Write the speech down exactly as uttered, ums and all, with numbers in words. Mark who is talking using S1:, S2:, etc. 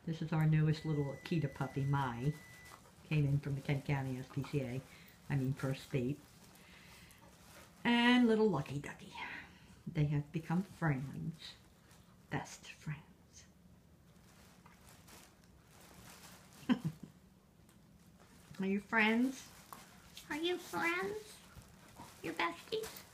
S1: This is our newest little Akita puppy, Mai. Came in from the Kent County S P C A. I mean, First State. And little Lucky Ducky. They have become friends. Best friends. Are you friends? Are you friends? Your besties?